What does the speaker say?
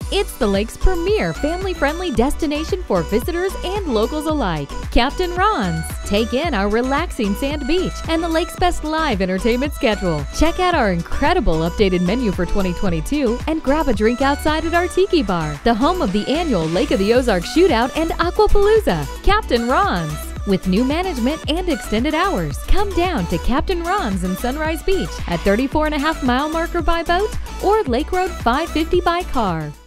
It's the lake's premier family-friendly destination for visitors and locals alike. Captain Ron's. Take in our relaxing sand beach and the lake's best live entertainment schedule. Check out our incredible updated menu for 2022 and grab a drink outside at our Tiki Bar, the home of the annual Lake of the Ozarks Shootout and Aquapalooza. Captain Ron's. With new management and extended hours, come down to Captain Ron's in Sunrise Beach at 34.5 mile marker by boat or Lake Road 550 by car.